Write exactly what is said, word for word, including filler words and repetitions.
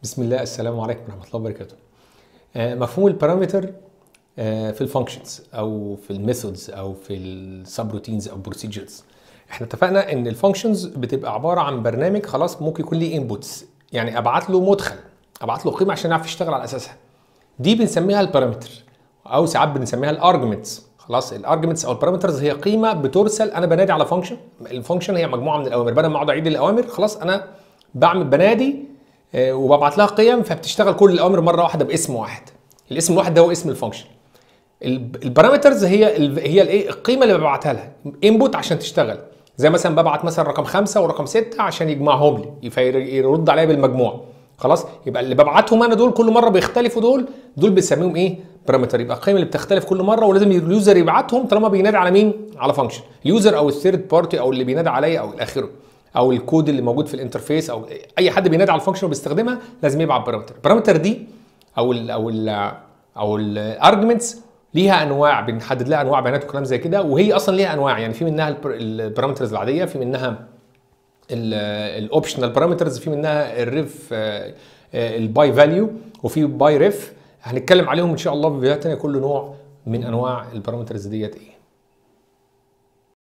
بسم الله، السلام عليكم ورحمه الله وبركاته. آه، مفهوم البارامتر آه، في الفانكشنز او في الميثودز او في السب روتينز او بروسيجرز. احنا اتفقنا ان الفانكشنز بتبقى عباره عن برنامج خلاص ممكن يكون ليه انبوتس، يعني ابعت له مدخل، ابعت له قيمه عشان يعرف يشتغل على اساسها. دي بنسميها البارامتر او ساعات بنسميها الارجمنتس. خلاص، الارجمنتس او البارامترز هي قيمه بترسل. انا بنادي على فانكشن، الفانكشن هي مجموعه من الاوامر، بدل ما اقعد اعيد الاوامر خلاص انا بعمل بنادي وببعت لها قيم فبتشتغل كل الاوامر مره واحده باسم واحد. الاسم الواحد ده هو اسم الفانكشن. البارامترز هي هي الايه القيمه اللي ببعتها لها انبوت عشان تشتغل. زي مثلا ببعت مثلا رقم خمسة ورقم ستة عشان يجمعهم لي، يرد عليا بالمجموع. خلاص، يبقى اللي ببعتهم انا دول كل مره بيختلفوا، دول دول بنسميهم ايه؟ بارامتر. يبقى القيم اللي بتختلف كل مره، ولازم اليوزر يبعتهم طالما بينادي على مين؟ على فانكشن. اليوزر او الثيرد بارتي او اللي بينادي عليا او الاخره، او الكود اللي موجود في الانترفيس، او اي حد بينادي على الفانكشن وبيستخدمها لازم يبعت بارامتر. البارامتر دي او ال او ال او الارجمنتس ليها انواع، بنحدد لها انواع بيانات وكلام زي كده، وهي اصلا ليها انواع. يعني في منها البارامترز العاديه، في منها الاوبشنال بارامترز، في منها الريف الباي فاليو، وفي باي ريف. هنتكلم عليهم ان شاء الله في فيديوهات ثانيه كل نوع من انواع البارامترز ديت ايه.